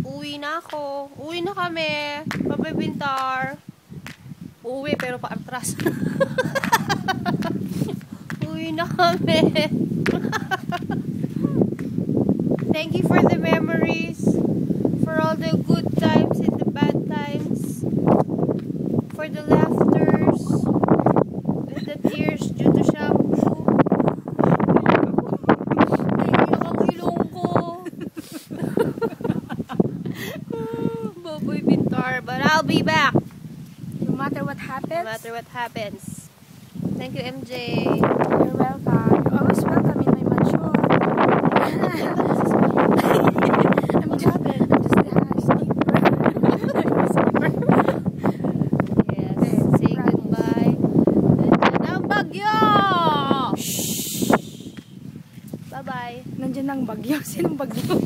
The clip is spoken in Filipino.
Uwi na ako. Uwi na kami. Bye-bye, Bintar. Uwi pero pa-atras. Uwi na kami. Thank you for the memories. For all the good times and the bad times. For the laughters. And the tears due to shampoo. Naiiyak ang ilong ko. Baboy Bintar. But I'll be back. No matter what happens. No matter what happens. Thank you, MJ. You're welcome. You're always welcome in my mansion. I'm just the Yes. Say goodbye. Nandiyan ang bagyo! Shh! Bye-bye. Nandiyan ang bagyo. Sinong bagyo?